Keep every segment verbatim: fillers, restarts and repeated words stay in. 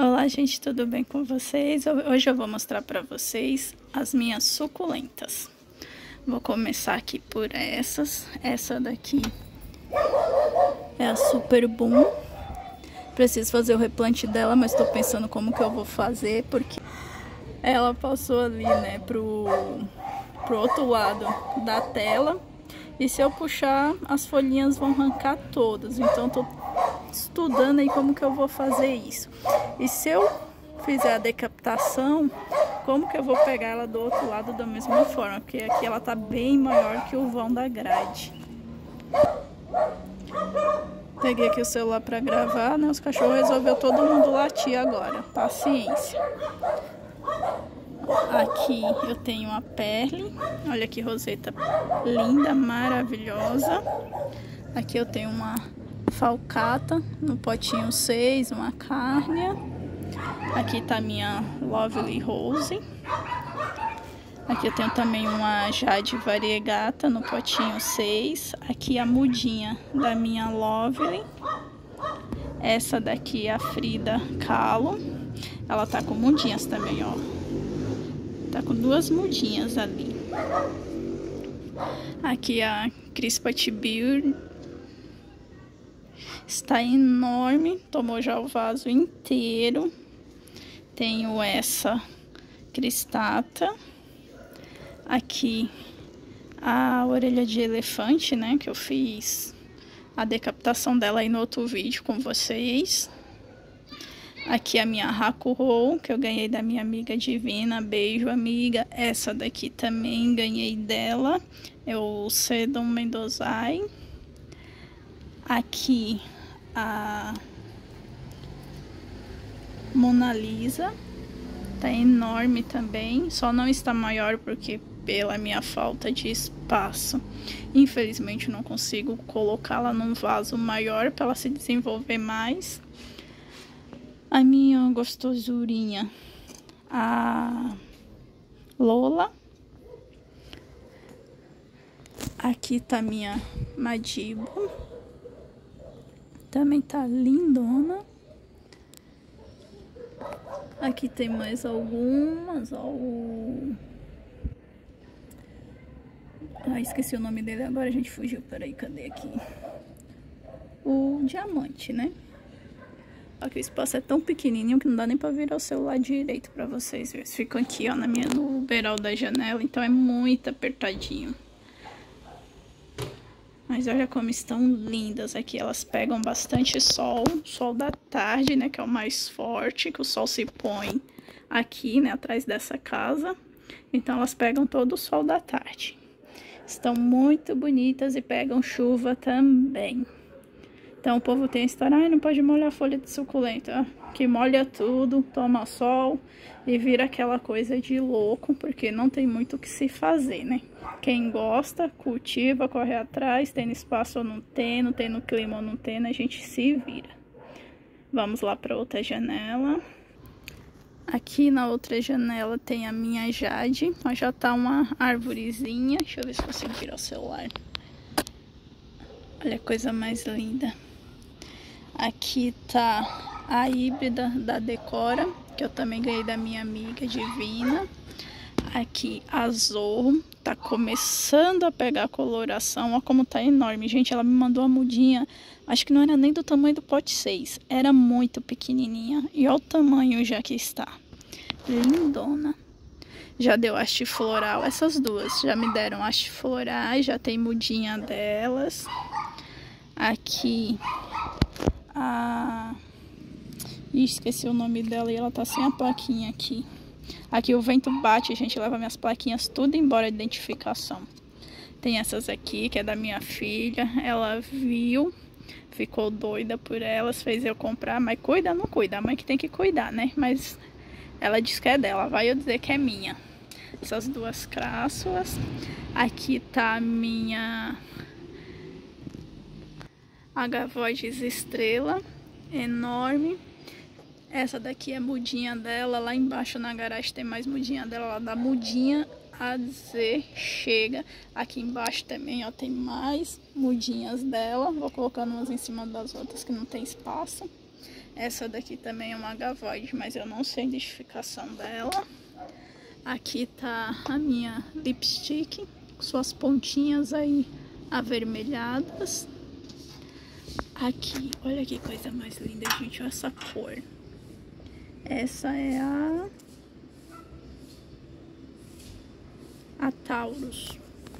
Olá, gente, tudo bem com vocês? Hoje eu vou mostrar para vocês as minhas suculentas. Vou começar aqui por essas. Essa daqui é a Super Boom. Preciso fazer o replante dela, mas tô pensando como que eu vou fazer, porque ela passou ali, né, pro, pro outro lado da tela. E se eu puxar, as folhinhas vão arrancar todas. Então, tô estudando aí como que eu vou fazer isso. E se eu fizer a decapitação, como que eu vou pegar ela do outro lado da mesma forma? Porque aqui ela tá bem maior que o vão da grade. Peguei aqui o celular pra gravar, né? Os cachorros resolveu todo mundo latir agora. Paciência. Aqui eu tenho a Perle. Olha que roseta linda, maravilhosa. Aqui eu tenho uma falcata no potinho seis, uma cárnea. Aqui tá a minha Lovely Rose. Aqui eu tenho também uma Jade Variegata no potinho seis. Aqui a mudinha da minha Lovely. Essa daqui é a Frida Kahlo. Ela tá com mudinhas também, ó. Tá com duas mudinhas ali. Aqui a Crispat Beard. Está enorme. Tomou já o vaso inteiro. Tenho essa cristata. Aqui a orelha de elefante, né? Que eu fiz a decapitação dela aí no outro vídeo com vocês. Aqui a minha Hakuho, que eu ganhei da minha amiga Divina. Beijo, amiga. Essa daqui também ganhei dela. É o Sedum Mendozai. Aqui a Mona Lisa. Tá enorme também. Só não está maior porque pela minha falta de espaço, infelizmente não consigo colocá-la num vaso maior para ela se desenvolver mais. A minha gostosurinha, a Lola. Aqui tá a minha Madibo. Também tá lindona. Aqui tem mais algumas, ó. O... Ah, esqueci o nome dele agora, a gente fugiu. Peraí, cadê aqui? O diamante, né? Aqui o espaço é tão pequenininho que não dá nem pra virar o celular direito pra vocês verem. Ficam aqui, ó, na minha, no beiral da janela, então é muito apertadinho. Mas olha como estão lindas aqui. Elas pegam bastante sol, sol da tarde, né, que é o mais forte, que o sol se põe aqui, né, atrás dessa casa. Então elas pegam todo o sol da tarde. Estão muito bonitas e pegam chuva também. Então o povo tem a história, ah, não pode molhar a folha de suculenta, que molha tudo, toma sol e vira aquela coisa de louco, porque não tem muito o que se fazer, né? Quem gosta, cultiva, corre atrás, tem no espaço ou não tem, não tem no clima ou não tem, a gente se vira. Vamos lá para outra janela. Aqui na outra janela tem a minha Jade, ó, já tá uma arvorezinha, deixa eu ver se consigo virar o celular. Olha a coisa mais linda. Aqui tá a híbrida da Decora, que eu também ganhei da minha amiga Divina. Aqui a Zorro, tá começando a pegar coloração, ó como tá enorme. Gente, ela me mandou a mudinha, acho que não era nem do tamanho do pote seis, era muito pequenininha. E olha o tamanho já que está. Lindona. Já deu haste floral, essas duas já me deram haste florais, já tem mudinha delas. Aqui a... Ih, esqueci o nome dela e ela tá sem a plaquinha aqui. Aqui o vento bate, gente, leva minhas plaquinhas tudo embora de identificação. Tem essas aqui, que é da minha filha. Ela viu, ficou doida por elas, fez eu comprar. Mas cuida, não cuida, a mãe que tem que cuidar, né? Mas ela diz que é dela, vai eu dizer que é minha. Essas duas crássulas. Aqui tá a minha Agavoides Estrela, enorme. Essa daqui é mudinha dela, lá embaixo na garagem tem mais mudinha dela, lá da mudinha a dizer chega. Aqui embaixo também, ó, tem mais mudinhas dela. Vou colocando umas em cima das outras que não tem espaço. Essa daqui também é uma agavoide, mas eu não sei a identificação dela. Aqui tá a minha lipstick, com suas pontinhas aí avermelhadas. Aqui, olha que coisa mais linda, gente, olha essa cor. Essa é a... a Taurus.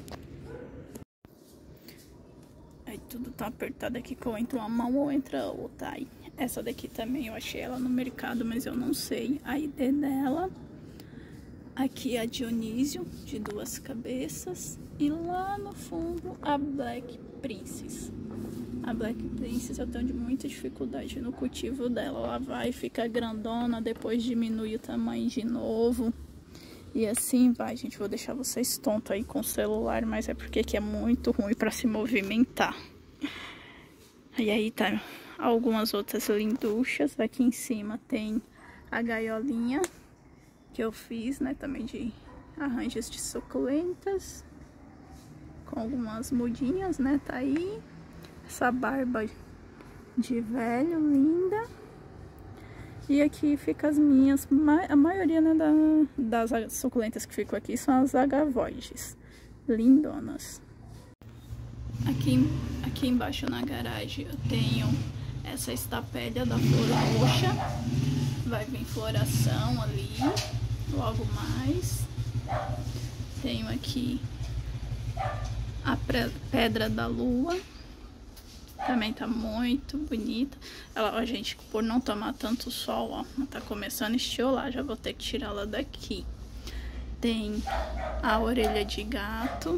Aí tudo tá apertado aqui, que ou entra uma mão ou entra a outra. Aí, essa daqui também eu achei ela no mercado, mas eu não sei a I D dela. Aqui a Dionísio, de duas cabeças. E lá no fundo a Black Princess. A Black Princess eu tenho muita dificuldade no cultivo dela. Ela vai, fica grandona, depois diminui o tamanho de novo. E assim vai, gente. Vou deixar vocês tontos aí com o celular, mas é porque aqui é muito ruim para se movimentar. E aí tá algumas outras linduchas. Aqui em cima tem a gaiolinha que eu fiz, né? Também de arranjos de suculentas. Com algumas mudinhas, né? Tá aí. Essa barba de velho, linda. E aqui fica as minhas, a maioria, né, da, das suculentas que ficam aqui são as agavoides, lindonas. Aqui, aqui embaixo na garagem eu tenho essa estapélia da flor roxa, vai vir floração ali, logo mais. Tenho aqui a pedra da lua. Também tá muito bonita. Ela, ó, gente, por não tomar tanto sol, ó, tá começando a estiolar. Já vou ter que tirá-la daqui. Tem a orelha de gato.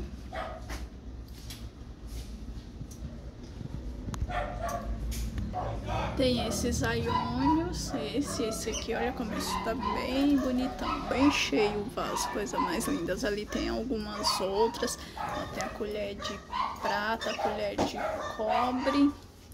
Tem esses aiônios. Esse, esse aqui, olha como isso tá bem bonitão, bem cheio o vaso, coisa mais lindas. Ali tem algumas outras. Tem a colher de prata, a colher de cobre.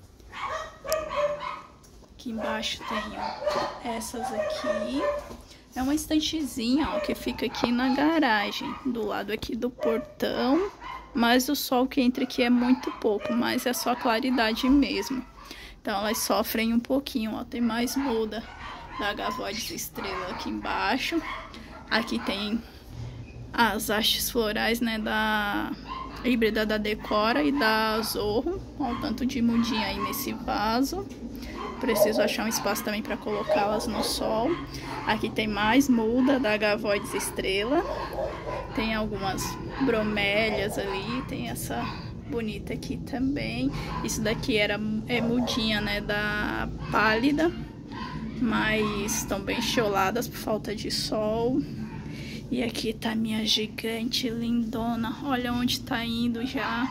Aqui embaixo tem, ó, essas aqui. É uma estantezinha, ó, que fica aqui na garagem, do lado aqui do portão. Mas o sol que entra aqui é muito pouco, mas é só claridade mesmo. Então elas sofrem um pouquinho, ó. Tem mais muda da agavoide estrela aqui embaixo. Aqui tem as hastes florais, né, da híbrida da Decora e da Zorro. Ó, o tanto de mudinha aí nesse vaso. Preciso achar um espaço também para colocá-las no sol. Aqui tem mais muda da agavoide estrela. Tem algumas bromélias ali, tem essa bonita aqui também. Isso daqui era é mudinha, né, da pálida, mas estão bem chioladas por falta de sol. E aqui tá minha gigante lindona. Olha onde tá indo já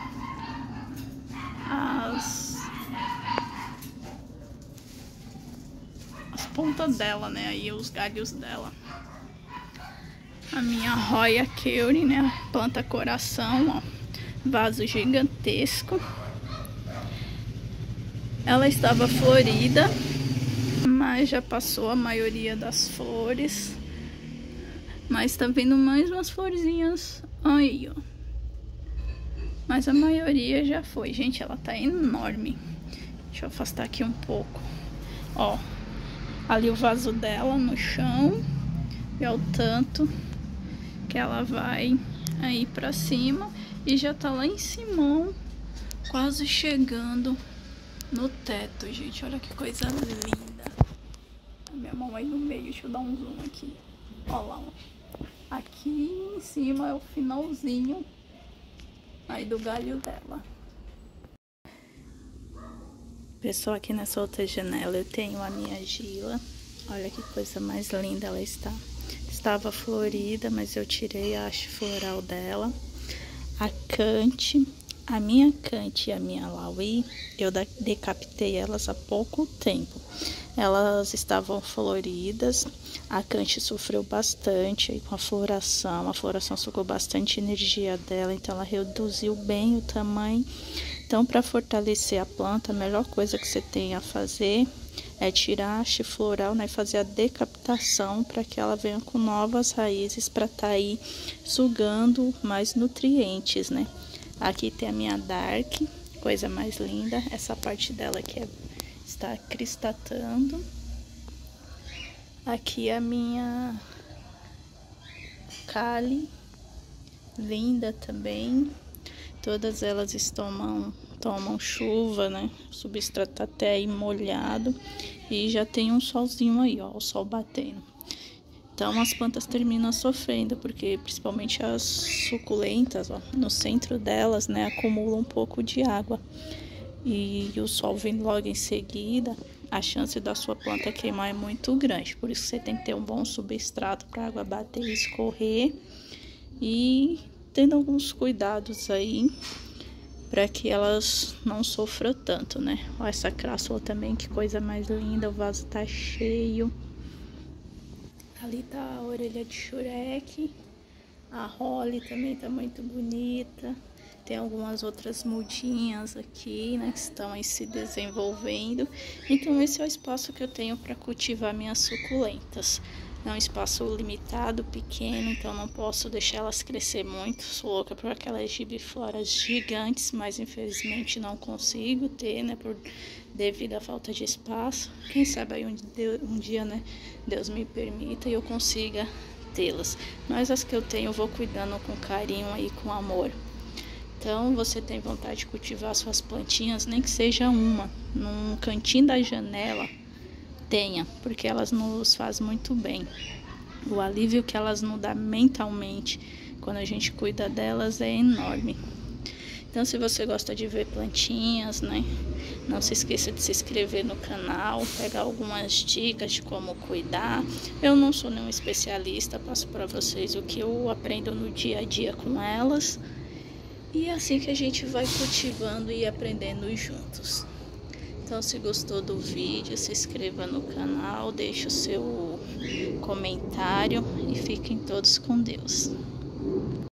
as as pontas dela, né, aí os galhos dela. A minha Roya Curie, né, planta coração, ó. Vaso gigantesco. Ela estava florida, mas já passou a maioria das flores. Mas tá vindo mais umas florzinhas aí, ó. Mas a maioria já foi. Gente, ela tá enorme. Deixa eu afastar aqui um pouco. Ó, ali o vaso dela no chão. E ao tanto que ela vai aí pra cima. E já tá lá em cima, quase chegando no teto, gente. Olha que coisa linda. A minha mão aí no meio, deixa eu dar um zoom aqui. Olha lá, ó. Aqui em cima é o finalzinho aí do galho dela. Pessoal, aqui nessa outra janela eu tenho a minha Gila. Olha que coisa mais linda ela está. Estava florida, mas eu tirei a haste floral dela. A Cante, a minha Cante e a minha Laui, eu decapitei elas há pouco tempo. Elas estavam floridas, a Cante sofreu bastante aí com a floração, a floração sugou bastante energia dela, então ela reduziu bem o tamanho. Então, para fortalecer a planta, a melhor coisa que você tem a fazer é tirar a haste floral, né, e fazer a decapitação para que ela venha com novas raízes para estar tá aí sugando mais nutrientes, né. Aqui tem a minha Dark, coisa mais linda. Essa parte dela aqui é, tá cristatando. Aqui a minha Kali, linda também. Todas elas tomam, tomam chuva, né? O substrato tá até aí molhado. E já tem um solzinho aí, ó, o sol batendo. Então as plantas terminam sofrendo, porque principalmente as suculentas, ó, no centro delas, né, acumulam um pouco de água. E o sol vem logo em seguida, a chance da sua planta queimar é muito grande. Por isso você tem que ter um bom substrato para a água bater e escorrer. E tendo alguns cuidados aí para que elas não sofram tanto, né? Olha essa crassula também, que coisa mais linda, o vaso tá cheio. Ali tá a orelha de Shurek, a Holly também tá muito bonita. Tem algumas outras mudinhas aqui, né, que estão aí se desenvolvendo. Então esse é o espaço que eu tenho para cultivar minhas suculentas. É um espaço limitado, pequeno, então não posso deixar elas crescer muito. Sou louca por aquelas gibifloras gigantes, mas infelizmente não consigo ter, né, por, devido à falta de espaço. Quem sabe aí um, um dia, né, Deus me permita e eu consiga tê-las. Mas as que eu tenho eu vou cuidando com carinho e com amor. Então, você tem vontade de cultivar suas plantinhas, nem que seja uma, num cantinho da janela, tenha, porque elas nos fazem muito bem. O alívio que elas nos dão mentalmente quando a gente cuida delas é enorme. Então, se você gosta de ver plantinhas, né, não se esqueça de se inscrever no canal, pegar algumas dicas de como cuidar. Eu não sou nenhum especialista, passo para vocês o que eu aprendo no dia a dia com elas. E é assim que a gente vai cultivando e aprendendo juntos. Então, se gostou do vídeo, se inscreva no canal, deixe o seu comentário e fiquem todos com Deus.